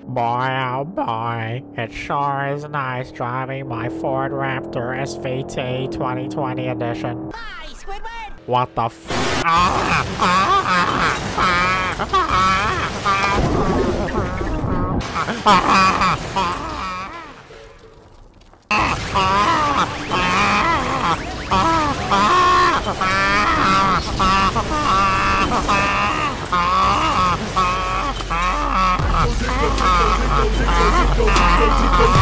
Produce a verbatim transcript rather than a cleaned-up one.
Boy, oh boy, it sure is nice driving my Ford Raptor S V T twenty twenty edition. Hi, Squidward! What the f- ah, ah, ah, ah, ah, ah, ah, Ah!